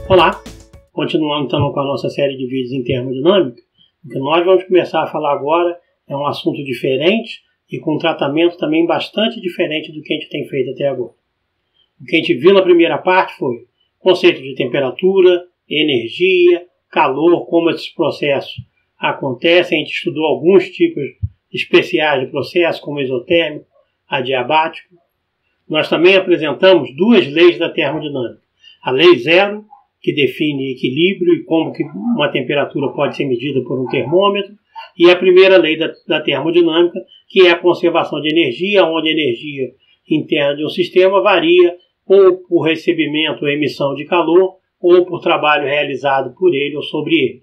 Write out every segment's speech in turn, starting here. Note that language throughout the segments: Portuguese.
Olá, continuando então com a nossa série de vídeos em termodinâmica. O que nós vamos começar a falar agora é um assunto diferente e com um tratamento também bastante diferente do que a gente tem feito até agora. O que a gente viu na primeira parte foi conceito de temperatura, energia, calor, como esses processos acontecem. A gente estudou alguns tipos especiais de processos, como exotérmico, adiabático. Nós também apresentamos duas leis da termodinâmica. A lei zero, que define equilíbrio e como que uma temperatura pode ser medida por um termômetro, e a primeira lei da termodinâmica, que é a conservação de energia, onde a energia interna de um sistema varia ou por recebimento ou emissão de calor, ou por trabalho realizado por ele ou sobre ele.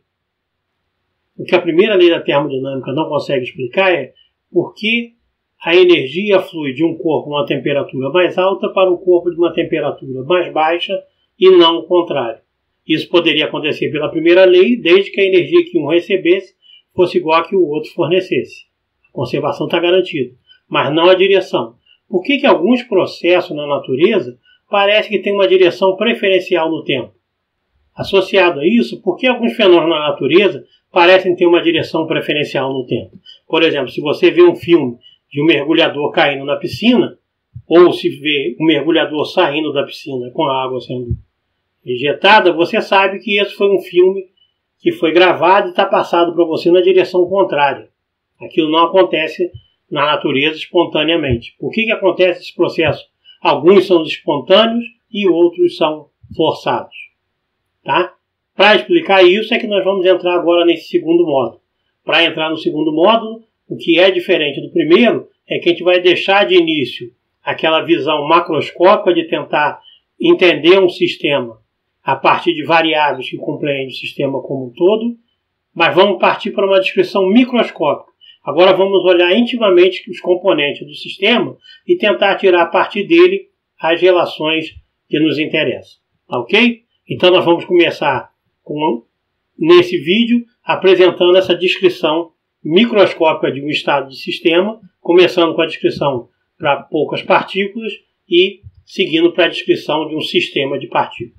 O que a primeira lei da termodinâmica não consegue explicar é por que a energia flui de um corpo a uma temperatura mais alta para um corpo de uma temperatura mais baixa e não o contrário. Isso poderia acontecer pela primeira lei, desde que a energia que um recebesse fosse igual a que o outro fornecesse. A conservação está garantida, mas não a direção. Por que alguns processos na natureza parece que têm uma direção preferencial no tempo? Associado a isso, por que alguns fenômenos na natureza parecem ter uma direção preferencial no tempo? Por exemplo, se você vê um filme de um mergulhador caindo na piscina, ou se vê um mergulhador saindo da piscina com a água sendo ejetada, você sabe que esse foi um filme que foi gravado e está passado para você na direção contrária. Aquilo não acontece na natureza espontaneamente. Por que acontece esse processo? Alguns são espontâneos e outros são forçados. Tá? Para explicar isso é que nós vamos entrar agora nesse segundo módulo. Para entrar no segundo módulo, o que é diferente do primeiro é que a gente vai deixar de início aquela visão macroscópica de tentar entender um sistema a partir de variáveis que compreendem o sistema como um todo, mas vamos partir para uma descrição microscópica. Agora vamos olhar intimamente os componentes do sistema e tentar tirar a partir dele as relações que nos interessam. Ok? Então nós vamos começar nesse vídeo apresentando essa descrição microscópica de um estado de sistema, começando com a descrição para poucas partículas e seguindo para a descrição de um sistema de partículas.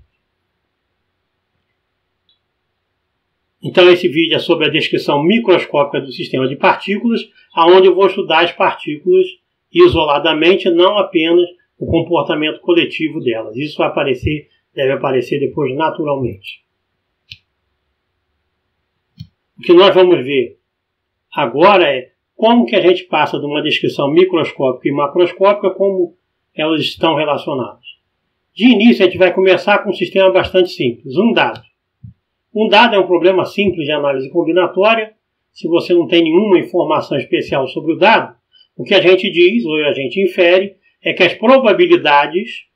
Então esse vídeo é sobre a descrição microscópica do sistema de partículas, onde eu vou estudar as partículas isoladamente, não apenas o comportamento coletivo delas. Isso deve aparecer depois naturalmente. O que nós vamos ver agora é como que a gente passa de uma descrição microscópica e macroscópica, como elas estão relacionadas. De início, a gente vai começar com um sistema bastante simples, um dado. Um dado é um problema simples de análise combinatória. Se você não tem nenhuma informação especial sobre o dado, o que a gente diz, ou a gente infere, é que as probabilidades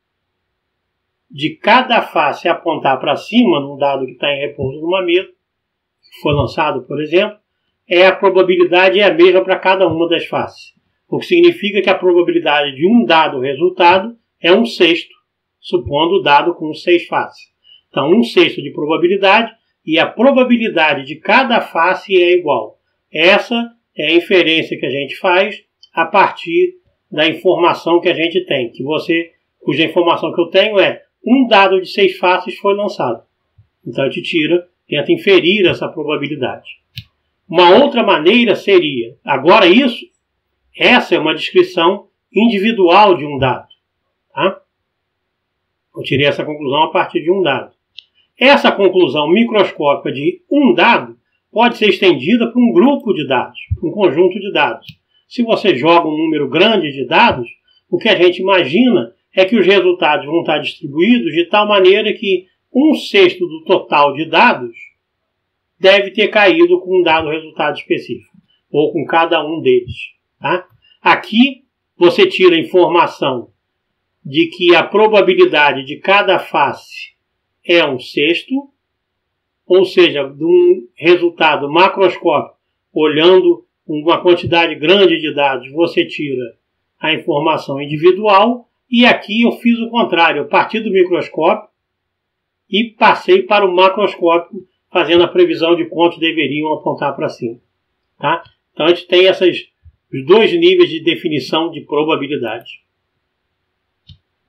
de cada face apontar para cima num dado que está em repouso numa mesa, que foi lançado, por exemplo, a probabilidade é a mesma para cada uma das faces. O que significa que a probabilidade de um dado resultado é 1/6, supondo o dado com 6 faces. Então, 1/6 de probabilidade e a probabilidade de cada face é igual. Essa é a inferência que a gente faz a partir da informação que a gente tem. Cuja informação que eu tenho é um dado de 6 faces foi lançado. Então, a gente tenta inferir essa probabilidade. Uma outra maneira seria, agora essa é uma descrição individual de um dado. Tá? Eu tirei essa conclusão a partir de um dado. Essa conclusão microscópica de um dado pode ser estendida para um grupo de dados, para um conjunto de dados. Se você joga um número grande de dados, o que a gente imagina é que os resultados vão estar distribuídos de tal maneira que 1/6 do total de dados deve ter caído com um dado resultado específico, ou com cada um deles. Tá? Aqui você tira a informação de que a probabilidade de cada face é 1/6, ou seja, de um resultado macroscópico, olhando uma quantidade grande de dados, você tira a informação individual, e aqui eu fiz o contrário, eu parti do microscópio e passei para o macroscópico, fazendo a previsão de quantos deveriam apontar para cima. Tá? Então a gente tem os dois níveis de definição de probabilidade.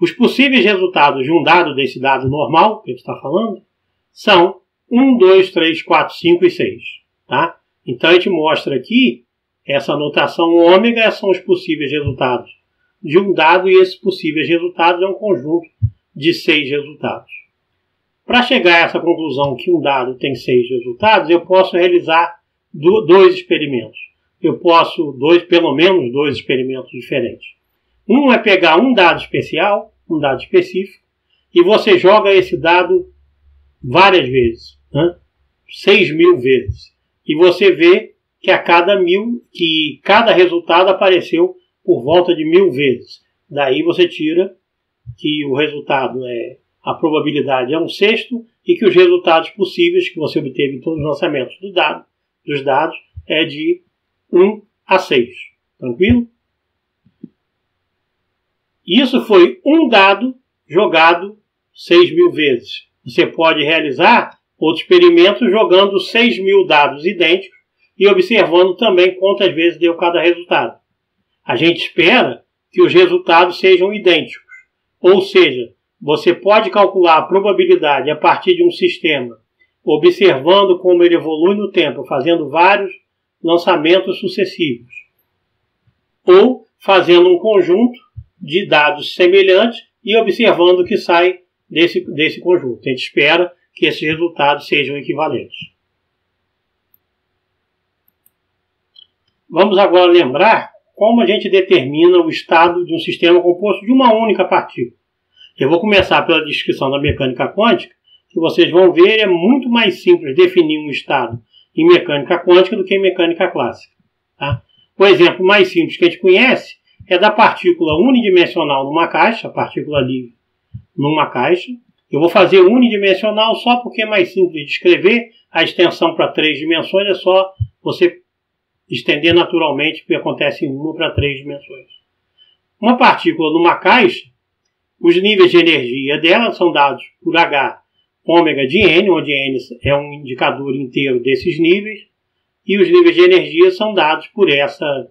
Os possíveis resultados de um dado desse dado normal, que a gente está falando, são 1, 2, 3, 4, 5 e 6. Tá? Então a gente mostra aqui, essa notação ômega são os possíveis resultados de um dado, e esses possíveis resultados é um conjunto de 6 resultados. Para chegar a essa conclusão que um dado tem 6 resultados, eu posso realizar dois experimentos. Eu posso, pelo menos dois experimentos diferentes. Um é pegar um dado especial, um dado específico, e você joga esse dado várias vezes, né? 6.000 vezes. E você vê que a cada 1.000, que cada resultado apareceu por volta de 1.000 vezes. Daí você tira que o resultado a probabilidade é 1/6 e que os resultados possíveis que você obteve em todos os lançamentos dos dados é de 1 a 6. Tranquilo? Isso foi um dado jogado 6.000 vezes. Você pode realizar outro experimento jogando 6.000 dados idênticos e observando também quantas vezes deu cada resultado. A gente espera que os resultados sejam idênticos. Ou seja, você pode calcular a probabilidade a partir de um sistema, observando como ele evolui no tempo, fazendo vários lançamentos sucessivos, ou fazendo um conjunto de dados semelhantes e observando o que sai desse conjunto. A gente espera que esses resultados sejam equivalentes. Vamos agora lembrar como a gente determina o estado de um sistema composto de uma única partícula. Eu vou começar pela descrição da mecânica quântica, que vocês vão ver é muito mais simples definir um estado em mecânica quântica do que em mecânica clássica. Tá? O exemplo mais simples que a gente conhece é da partícula unidimensional numa caixa, a partícula livre numa caixa. Eu vou fazer unidimensional só porque é mais simples de escrever. A extensão para 3 dimensões é só você estender naturalmente, porque acontece em 1 para 3 dimensões. Uma partícula numa caixa, os níveis de energia dela são dados por H ômega de N, onde N é um indicador inteiro desses níveis, e os níveis de energia são dados por essa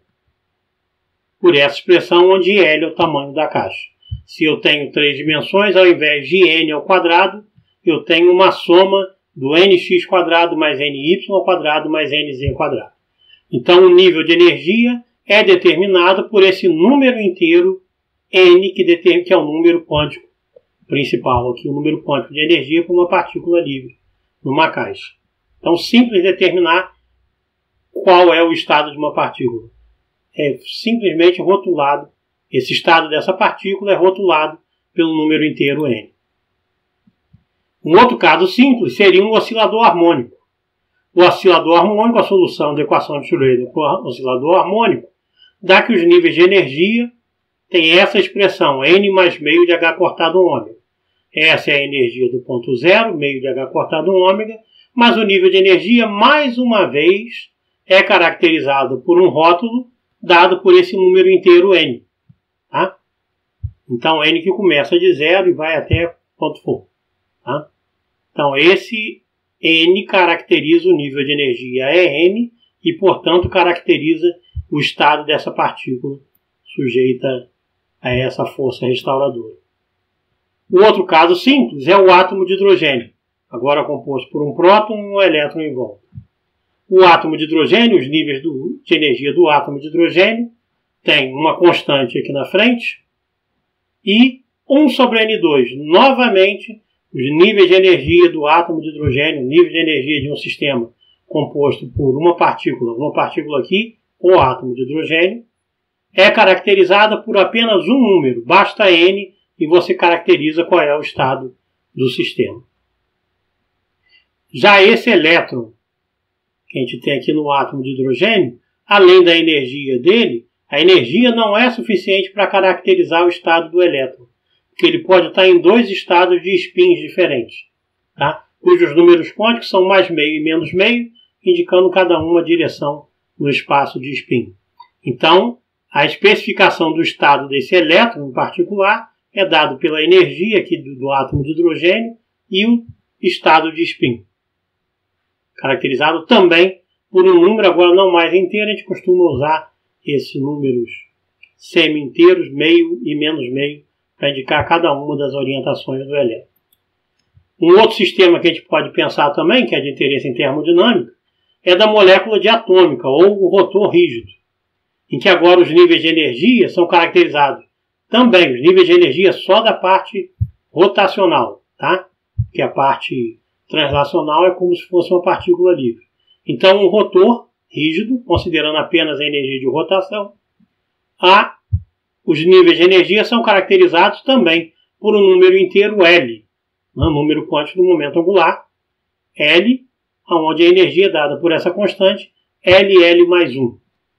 expressão, onde L é o tamanho da caixa. Se eu tenho 3 dimensões, ao invés de N ao quadrado, eu tenho uma soma do nx quadrado mais ny quadrado mais nz quadrado. Então, o nível de energia é determinado por esse número inteiro n, que é o número quântico principal aqui, o número quântico de energia para uma partícula livre numa caixa. Então, simples determinar qual é o estado de uma partícula. É simplesmente rotulado, esse estado dessa partícula é rotulado pelo número inteiro n. Um outro caso simples seria um oscilador harmônico. O oscilador harmônico, a solução da equação de Schrödinger para o oscilador harmônico, dá que os níveis de energia têm essa expressão, n mais meio de h cortado ômega. Essa é a energia do ponto zero, meio de h cortado ômega, mas o nível de energia, mais uma vez, é caracterizado por um rótulo dado por esse número inteiro n. Tá? Então, n que começa de 0 e vai até quanto for. Tá? Então, esse n caracteriza o nível de energia N e, portanto, caracteriza o estado dessa partícula sujeita a essa força restauradora. O outro caso simples é o átomo de hidrogênio, agora composto por um próton e um elétron em volta. O átomo de hidrogênio, os níveis de energia do átomo de hidrogênio, tem uma constante aqui na frente e 1 sobre N2. Novamente, os níveis de energia do átomo de hidrogênio, nível de energia de um sistema composto por uma partícula aqui, o átomo de hidrogênio, é caracterizada por apenas um número, basta N e você caracteriza qual é o estado do sistema. Já esse elétron, que a gente tem aqui no átomo de hidrogênio, além da energia dele, a energia não é suficiente para caracterizar o estado do elétron, porque ele pode estar em 2 estados de spins diferentes, tá? Cujos números quânticos são mais meio e menos meio, indicando cada uma direção no espaço de spin. Então, a especificação do estado desse elétron em particular é dado pela energia aqui do átomo de hidrogênio e o estado de spin, caracterizado também por um número, agora não mais inteiro, a gente costuma usar esses números semi-inteiros, meio e menos meio, para indicar cada uma das orientações do elétron. Um outro sistema que a gente pode pensar também, que é de interesse em termodinâmica, é da molécula diatômica, ou o rotor rígido, em que agora os níveis de energia são caracterizados também, os níveis de energia só da parte rotacional, tá? Que a parte translacional é como se fosse uma partícula livre. Então, um rotor rígido, considerando apenas a energia de rotação, os níveis de energia são caracterizados também por um número inteiro L, número quântico do momento angular, L, onde a energia é dada por essa constante, LL mais 1.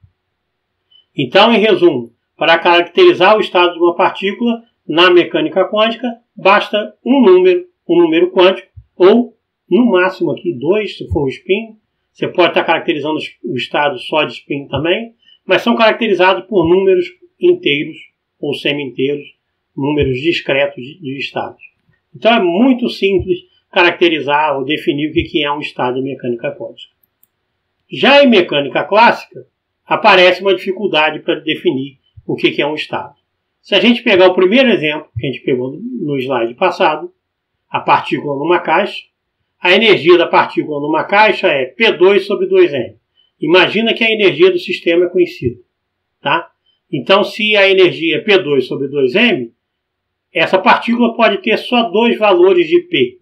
Então, em resumo, para caracterizar o estado de uma partícula na mecânica quântica, basta um número quântico, ou no máximo aqui 2, se for o spin. Você pode estar caracterizando o estado só de spin também, mas são caracterizados por números inteiros ou semi-inteiros, números discretos de estados. Então é muito simples caracterizar ou definir o que é um estado de mecânica quântica. Já em mecânica clássica, aparece uma dificuldade para definir o que é um estado. Se a gente pegar o primeiro exemplo que a gente pegou no slide passado, a partícula numa caixa, a energia da partícula numa caixa é P2 sobre 2m. Imagina que a energia do sistema é conhecida. Tá? Então, se a energia é P2 sobre 2m, essa partícula pode ter só dois valores de P.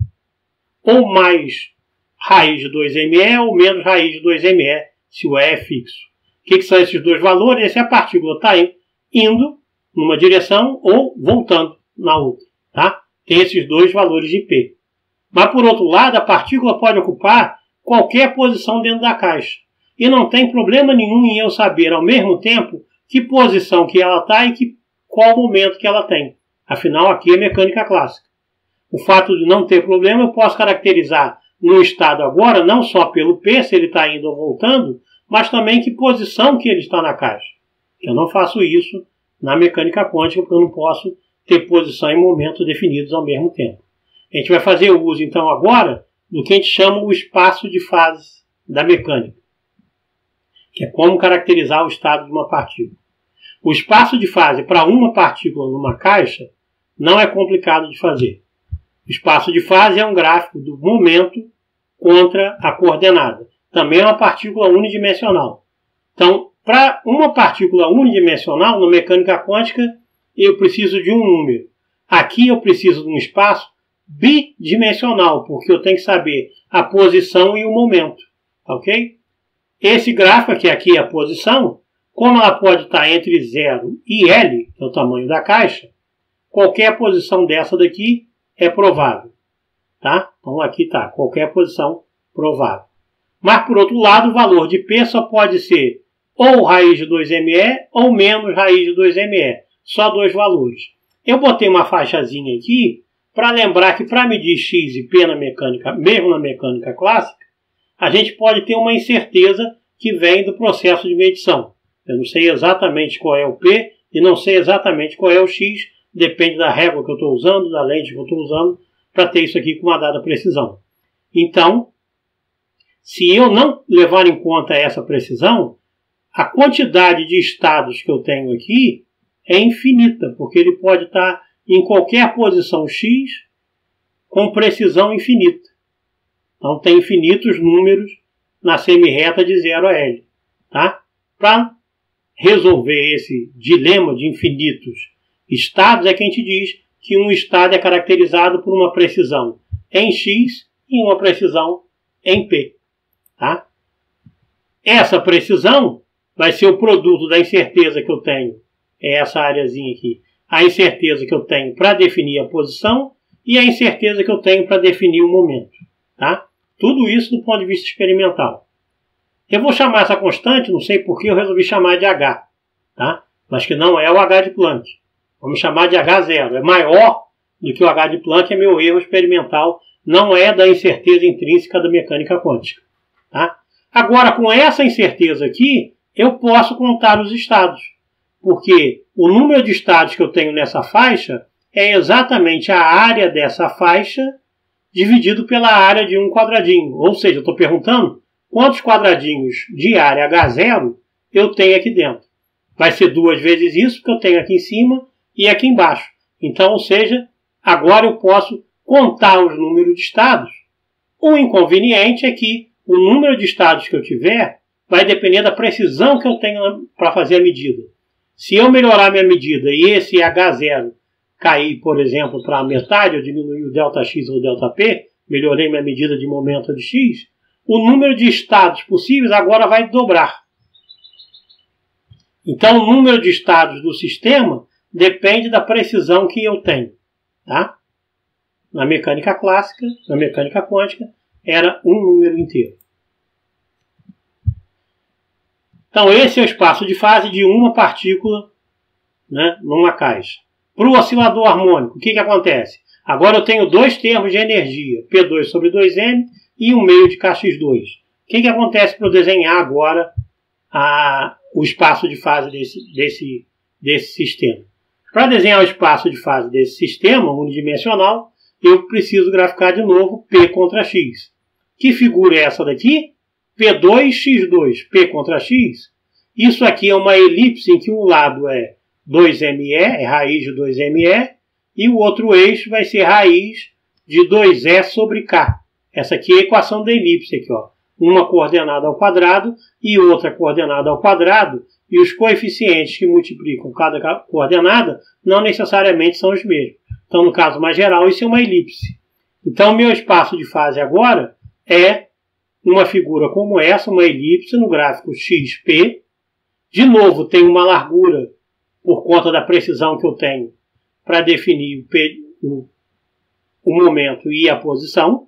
Ou mais raiz de 2me ou menos raiz de 2me, se o E é fixo. O que são esses dois valores? Essa é a partícula está indo numa direção ou voltando na outra. Tá? Tem esses dois valores de P. Mas, por outro lado, a partícula pode ocupar qualquer posição dentro da caixa. E não tem problema nenhum em eu saber, ao mesmo tempo, que posição que ela está e qual momento que ela tem. Afinal, aqui é mecânica clássica. O fato de não ter problema, eu posso caracterizar no estado agora, não só pelo P, se ele está indo ou voltando, mas também que posição que ele está na caixa. Eu não faço isso na mecânica quântica, porque eu não posso ter posição e momentos definidos ao mesmo tempo. A gente vai fazer uso, então, agora, do que a gente chama o espaço de fase da mecânica, que é como caracterizar o estado de uma partícula. O espaço de fase para uma partícula numa caixa não é complicado de fazer. O espaço de fase é um gráfico do momento contra a coordenada. Também é uma partícula unidimensional. Então, para uma partícula unidimensional, na mecânica quântica, eu preciso de um número. Aqui eu preciso de um espaço bidimensional, porque eu tenho que saber a posição e o momento. Ok? Esse gráfico, que aqui é a posição, como ela pode estar entre 0 e L, que é o tamanho da caixa, qualquer posição dessa daqui é provável. Tá? Então aqui está, qualquer posição provável. Mas, por outro lado, o valor de P só pode ser ou raiz de 2me ou menos raiz de 2me. Só dois valores. Eu botei uma faixazinha aqui para lembrar que para medir X e P na mecânica, mesmo na mecânica clássica, a gente pode ter uma incerteza que vem do processo de medição. Eu não sei exatamente qual é o P e não sei exatamente qual é o X, depende da régua que eu estou usando, da lente que eu estou usando, para ter isso aqui com uma dada precisão. Então, se eu não levar em conta essa precisão, a quantidade de estados que eu tenho aqui é infinita, porque ele pode estar em qualquer posição X com precisão infinita. Então, tem infinitos números na semirreta de 0 a L. Tá? Para resolver esse dilema de infinitos estados, é que a gente diz que um estado é caracterizado por uma precisão em X e uma precisão em P. Tá? Essa precisão vai ser o produto da incerteza que eu tenho, é essa areazinha aqui, a incerteza que eu tenho para definir a posição e a incerteza que eu tenho para definir o momento. Tá? Tudo isso do ponto de vista experimental. Eu vou chamar essa constante, não sei por que eu resolvi chamar de H, tá? Mas que não é o H de Planck. Vamos chamar de H0. É maior do que o H de Planck, é meu erro experimental, não é da incerteza intrínseca da mecânica quântica. Tá? Agora, com essa incerteza aqui, eu posso contar os estados, porque o número de estados que eu tenho nessa faixa é exatamente a área dessa faixa dividido pela área de um quadradinho. Ou seja, eu estou perguntando quantos quadradinhos de área H0 eu tenho aqui dentro. Vai ser 2 vezes isso que eu tenho aqui em cima e aqui embaixo. Então, ou seja, agora eu posso contar os números de estados. O inconveniente é que o número de estados que eu tiver vai depender da precisão que eu tenho para fazer a medida. Se eu melhorar minha medida e esse H0 cair, por exemplo, para a metade, eu diminuir o ΔX ou ΔP, melhorei minha medida de momento de X, o número de estados possíveis agora vai dobrar. Então, o número de estados do sistema depende da precisão que eu tenho. Tá? Na mecânica clássica, na mecânica quântica, era um número inteiro. Então, esse é o espaço de fase de uma partícula, né, numa caixa. Para o oscilador harmônico, o que acontece? Agora eu tenho dois termos de energia, P2 sobre 2M e um meio de KX2. O que acontece para eu desenhar agora o espaço de fase desse sistema? Para desenhar o espaço de fase desse sistema unidimensional, eu preciso graficar de novo P contra X. Que figura é essa daqui? P2x2, P contra X. Isso aqui é uma elipse em que um lado é 2ME, é raiz de 2ME, e o outro eixo vai ser raiz de 2E sobre K. Essa aqui é a equação da elipse, aqui, ó. Uma coordenada ao quadrado e outra coordenada ao quadrado, e os coeficientes que multiplicam cada coordenada não necessariamente são os mesmos. Então, no caso mais geral, isso é uma elipse. Então, meu espaço de fase agora é uma figura como essa, uma elipse no gráfico XP. De novo, tem uma largura por conta da precisão que eu tenho para definir o momento e a posição.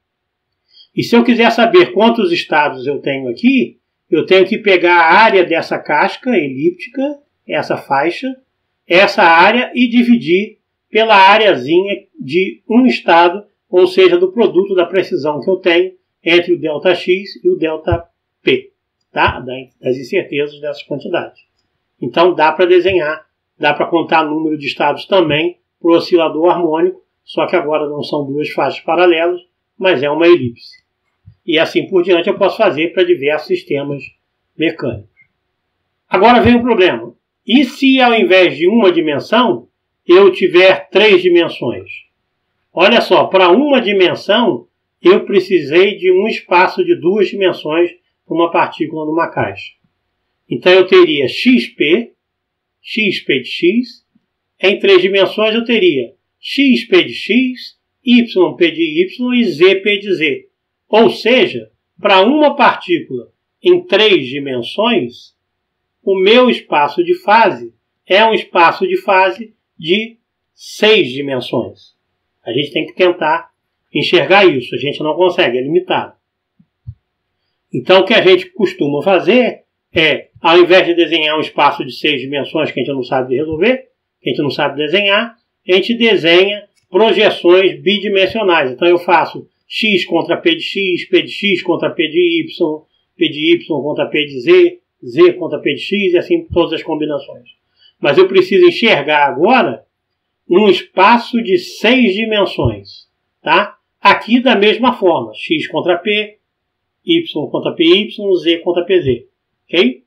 E se eu quiser saber quantos estados eu tenho aqui, eu tenho que pegar a área dessa casca elíptica, essa faixa, essa área, e dividir pela areazinha de um estado, ou seja, do produto da precisão que eu tenho entre o ΔX e o ΔP, tá? Das incertezas dessas quantidades. Então dá para desenhar, dá para contar o número de estados também para o oscilador harmônico, só que agora não são duas faixas paralelas, mas é uma elipse. E assim por diante eu posso fazer para diversos sistemas mecânicos. Agora vem o problema. E se ao invés de uma dimensão, eu tiver 3 dimensões? Olha só, para uma dimensão, eu precisei de um espaço de 2 dimensões para uma partícula numa caixa. Então eu teria XP, XP de X. Em 3 dimensões eu teria XP de X, YP de Y e ZP de Z. Ou seja, para uma partícula em 3 dimensões, o meu espaço de fase é um espaço de fase de 6 dimensões. A gente tem que tentar enxergar isso. A gente não consegue, é limitado. Então, o que a gente costuma fazer é, ao invés de desenhar um espaço de 6 dimensões que a gente não sabe resolver, que a gente não sabe desenhar, a gente desenha projeções bidimensionais. Então, eu faço X contra P de X contra P de Y contra P de Z, Z contra P de X, e assim todas as combinações. Mas eu preciso enxergar agora um espaço de 6 dimensões. Tá? Aqui da mesma forma, X contra P, Y contra PY, Z contra PZ. Ok?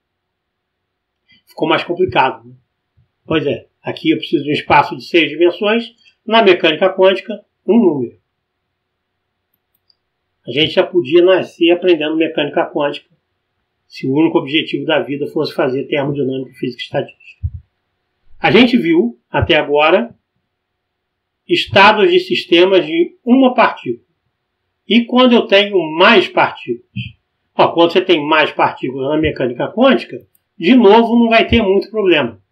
Ficou mais complicado. Né? Pois é, aqui eu preciso de um espaço de 6 dimensões. Na mecânica quântica, um número. A gente já podia nascer aprendendo mecânica quântica se o único objetivo da vida fosse fazer termodinâmica, física e estatística. A gente viu, até agora, estados de sistemas de uma partícula. E quando eu tenho mais partículas? Quando você tem mais partículas na mecânica quântica, de novo não vai ter muito problema.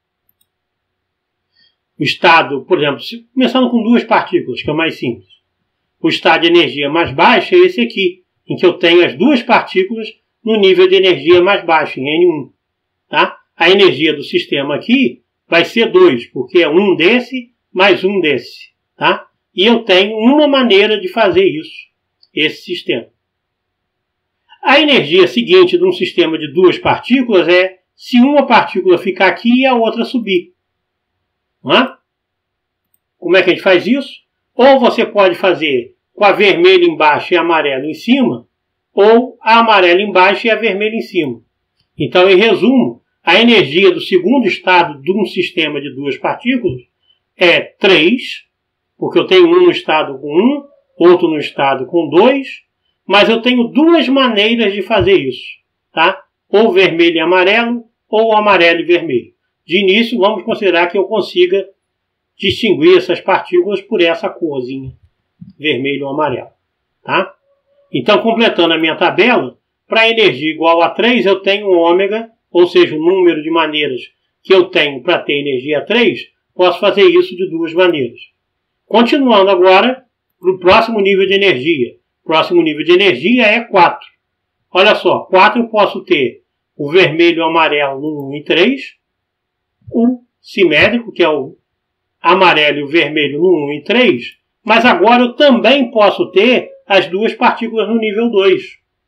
O estado, por exemplo, começando com 2 partículas, que é o mais simples. O estado de energia mais baixo é esse aqui, em que eu tenho as 2 partículas no nível de energia mais baixo, em N1. Tá? A energia do sistema aqui vai ser 2, porque é um desse mais um desse. Tá? E eu tenho uma maneira de fazer isso, esse sistema. A energia seguinte de um sistema de 2 partículas é se uma partícula ficar aqui e a outra subir. Não é? Como é que a gente faz isso? Ou você pode fazer com a vermelha embaixo e a amarela em cima, ou a amarela embaixo e a vermelha em cima. Então, em resumo, a energia do segundo estado de um sistema de 2 partículas é 3, porque eu tenho um no estado com 1, outro no estado com 2, mas eu tenho duas maneiras de fazer isso, tá? Ou vermelho e amarelo, ou amarelo e vermelho. De início, vamos considerar que eu consiga distinguir essas partículas por essa corzinha, vermelho ou amarelo, tá? Então, completando a minha tabela, para energia igual a 3, eu tenho ômega, ou seja, o número de maneiras que eu tenho para ter energia 3, posso fazer isso de duas maneiras. Continuando agora para o próximo nível de energia. O próximo nível de energia é 4. Olha só, 4 eu posso ter o vermelho e o amarelo no 1 e 3, o simétrico, que é o amarelo e o vermelho no 1 e 3, mas agora eu também posso ter as duas partículas no nível 2.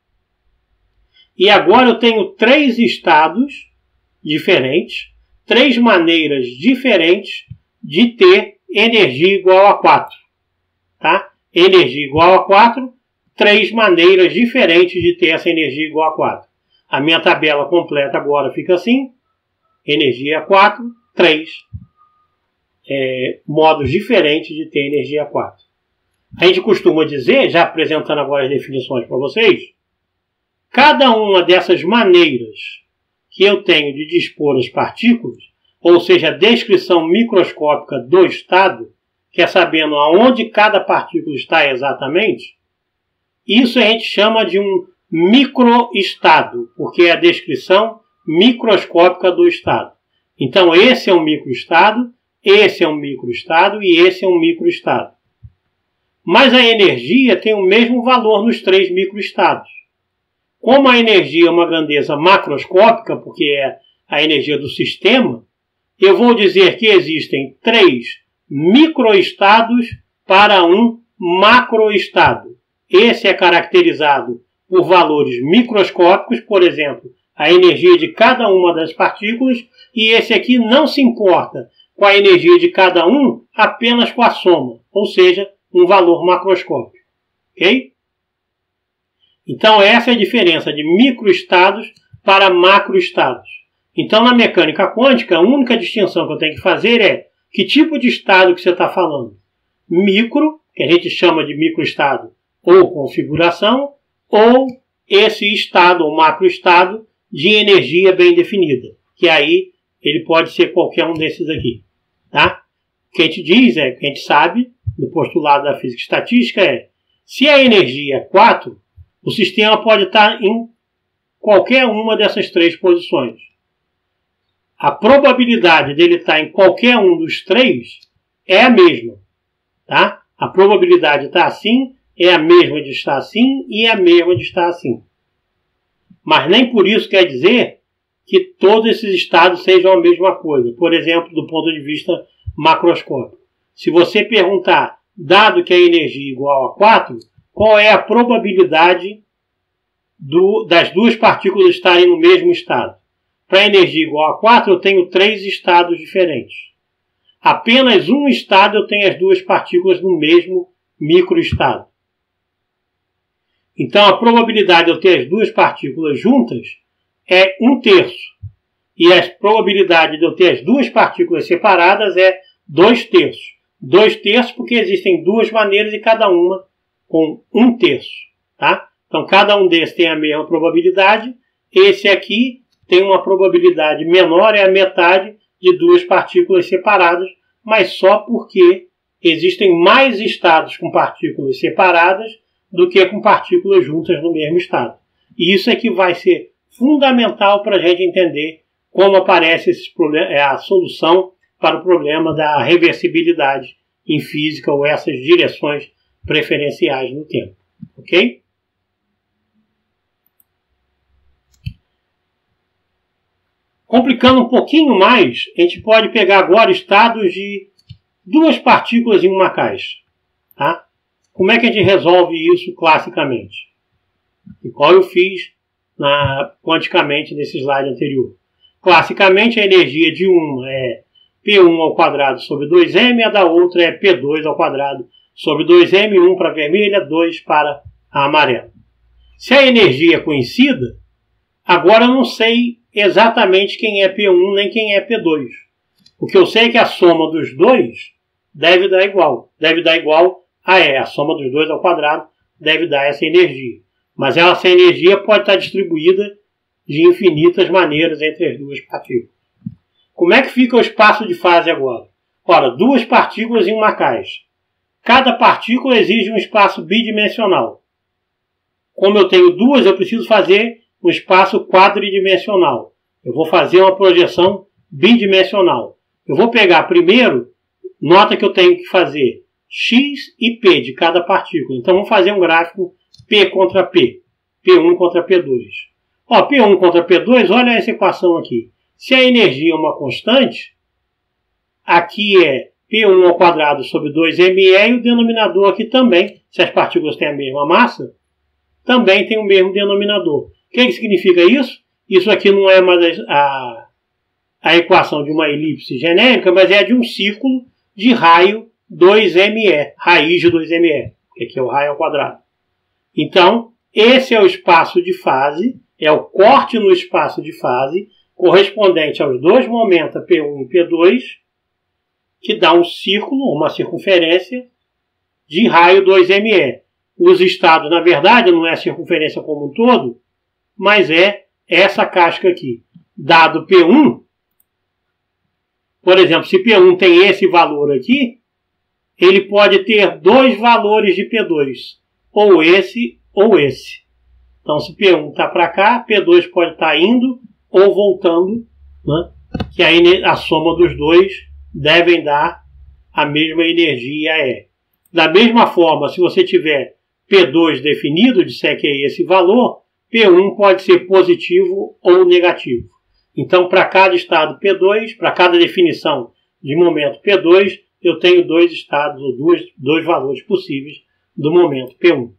E agora eu tenho 3 estados diferentes, 3 maneiras diferentes de ter energia igual a 4. Tá? Energia igual a 4, 3 maneiras diferentes de ter essa energia igual a 4. A minha tabela completa agora fica assim. Energia 4, 3 modos diferentes de ter energia 4. A gente costuma dizer, já apresentando agora as definições para vocês, cada uma dessas maneiras que eu tenho de dispor as partículas, ou seja, a descrição microscópica do estado, que é sabendo aonde cada partícula está exatamente, isso a gente chama de um microestado, porque é a descrição microscópica do estado. Então, esse é um microestado, esse é um microestado e esse é um microestado. Mas a energia tem o mesmo valor nos 3 microestados. Como a energia é uma grandeza macroscópica, porque é a energia do sistema, eu vou dizer que existem 3 microestados para um macroestado. Esse é caracterizado por valores microscópicos, por exemplo, a energia de cada uma das partículas, e esse aqui não se importa com a energia de cada um, apenas com a soma, ou seja, um valor macroscópico. Ok? Então, essa é a diferença de microestados para macroestados. Então, na mecânica quântica, a única distinção que eu tenho que fazer é que tipo de estado que você está falando. Micro, que a gente chama de microestado ou configuração, ou esse estado ou macroestado de energia bem definida, que aí ele pode ser qualquer um desses aqui. Tá? O que a gente diz, que a gente sabe, no postulado da física estatística, se a energia é 4, o sistema pode estar em qualquer uma dessas 3 posições. A probabilidade dele estar em qualquer um dos 3 é a mesma. Tá? A probabilidade de estar assim é a mesma de estar assim e é a mesma de estar assim. Mas nem por isso quer dizer que todos esses estados sejam a mesma coisa. Por exemplo, do ponto de vista macroscópico. Se você perguntar, dado que a energia é igual a 4, qual é a probabilidade das duas partículas estarem no mesmo estado? Para a energia igual a 4, eu tenho 3 estados diferentes. Apenas um estado eu tenho as duas partículas no mesmo microestado. Então, a probabilidade de eu ter as duas partículas juntas é 1/3. E a probabilidade de eu ter as duas partículas separadas é 2/3. 2/3 porque existem duas maneiras e cada uma com 1/3. Tá? Então, cada um desses tem a mesma probabilidade. Esse aqui tem uma probabilidade menor, é a metade de duas partículas separadas, mas só porque existem mais estados com partículas separadas do que com partículas juntas no mesmo estado. E isso é que vai ser fundamental para a gente entender como aparece a solução para o problema da reversibilidade em física ou essas direções preferenciais no tempo. Ok? Complicando um pouquinho mais, a gente pode pegar agora estados de duas partículas em uma caixa. Tá? Como é que a gente resolve isso classicamente? Igual eu fiz quanticamente nesse slide anterior. Classicamente, a energia de uma é P1 ao quadrado sobre 2m, a da outra é P2 ao quadrado sobre 2m, 1 para a vermelha, 2 para a amarela. Se a energia é conhecida, agora eu não sei exatamente quem é P1 nem quem é P2. O que eu sei é que a soma dos dois deve dar igual. Deve dar igual a E. A soma dos dois ao quadrado deve dar essa energia. Mas essa energia pode estar distribuída de infinitas maneiras entre as duas partículas. Como é que fica o espaço de fase agora? Ora, duas partículas em uma caixa. Cada partícula exige um espaço bidimensional. Como eu tenho duas, eu preciso fazer um espaço quadridimensional. Eu vou fazer uma projeção bidimensional. Eu vou pegar primeiro, nota que eu tenho que fazer x e p de cada partícula. Então vamos fazer um gráfico P contra P. P1 contra P2. Ó, P1 contra P2, olha essa equação aqui. Se a energia é uma constante, aqui é P1 ao quadrado sobre 2me e o denominador aqui também, se as partículas têm a mesma massa, também tem o mesmo denominador. O que significa isso? Isso aqui não é mais a equação de uma elipse genérica, mas é a de um círculo de raio 2me, raiz de 2me, que aqui é o raio ao quadrado. Então, esse é o espaço de fase, é o corte no espaço de fase, correspondente aos dois momentos P1 e P2, que dá um círculo, uma circunferência, de raio 2me. Os estados, na verdade, não é a circunferência como um todo, mas é essa casca aqui. Dado P1, por exemplo, se P1 tem esse valor aqui, ele pode ter dois valores de P2, ou esse ou esse. Então, se P1 está para cá, P2 pode estar indo ou voltando, né? Que aí a soma dos dois devem dar a mesma energia E. Da mesma forma, se você tiver P2 definido, disser que é esse valor, P1 pode ser positivo ou negativo. Então, para cada estado P2, para cada definição de momento P2, eu tenho dois estados, ou dois valores possíveis do momento P1.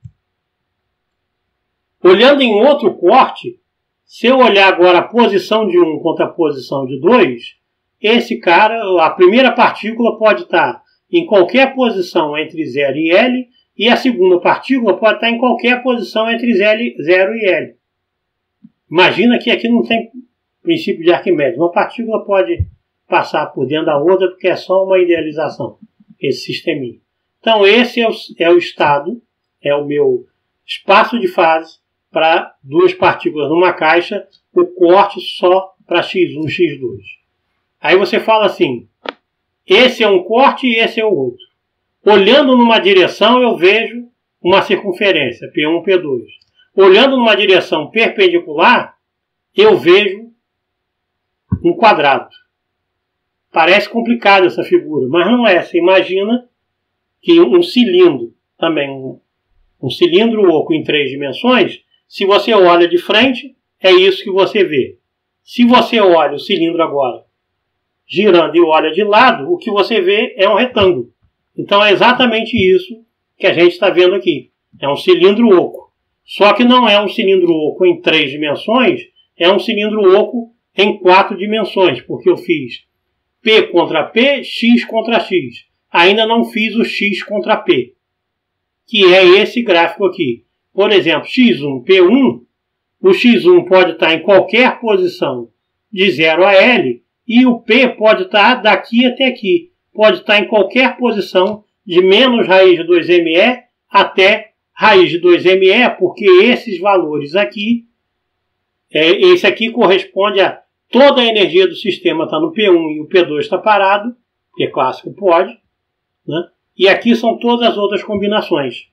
Olhando em outro corte, se eu olhar agora a posição de 1 contra a posição de 2, esse cara, a primeira partícula pode estar em qualquer posição entre 0 e L, e a segunda partícula pode estar em qualquer posição entre 0 e L. Imagina que aqui não tem princípio de Arquimedes. Uma partícula pode passar por dentro da outra porque é só uma idealização, esse sisteminha. Então esse é o estado, é o meu espaço de fase para duas partículas numa caixa, o corte só para x1, x2. Aí você fala assim, esse é um corte e esse é o outro. Olhando numa direção eu vejo uma circunferência, P1, P2. Olhando numa direção perpendicular, eu vejo um quadrado. Parece complicado essa figura, mas não é. Você imagina que um cilindro, também um cilindro oco em 3 dimensões, se você olha de frente, é isso que você vê. Se você olha o cilindro agora girando e olha de lado, o que você vê é um retângulo. Então é exatamente isso que a gente está vendo aqui. É um cilindro oco. Só que não é um cilindro oco em 3 dimensões, é um cilindro oco em 4 dimensões, porque eu fiz P contra P, X contra X. Ainda não fiz o X contra P, que é esse gráfico aqui. Por exemplo, X1, P1, o X1 pode estar em qualquer posição de 0 a L, e o P pode estar daqui até aqui. Pode estar em qualquer posição de menos raiz de 2me até raiz de 2me, porque esses valores aqui, esse aqui corresponde a toda a energia do sistema está no P1 e o P2 está parado, porque clássico pode, né? E aqui são todas as outras combinações.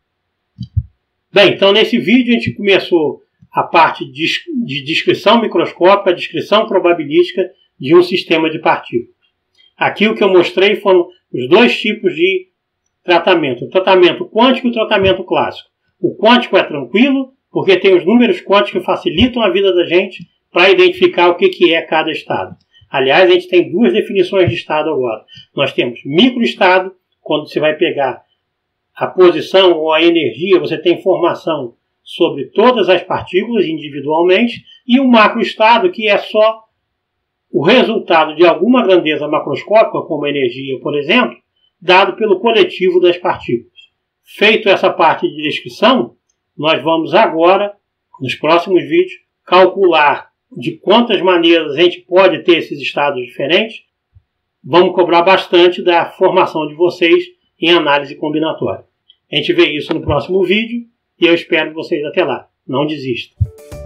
Bem, então nesse vídeo a gente começou a parte de descrição microscópica, descrição probabilística de um sistema de partículas. Aqui o que eu mostrei foram os dois tipos de tratamento, o tratamento quântico e o tratamento clássico. O quântico é tranquilo, porque tem os números quânticos que facilitam a vida da gente para identificar o que é cada estado. Aliás, a gente tem duas definições de estado agora. Nós temos microestado, quando você vai pegar a posição ou a energia, você tem informação sobre todas as partículas individualmente, e o macroestado, que é só o resultado de alguma grandeza macroscópica, como a energia, por exemplo, dado pelo coletivo das partículas. Feito essa parte de descrição, nós vamos agora, nos próximos vídeos, calcular de quantas maneiras a gente pode ter esses estados diferentes, vamos cobrar bastante da formação de vocês em análise combinatória. A gente vê isso no próximo vídeo e eu espero vocês até lá. Não desistam.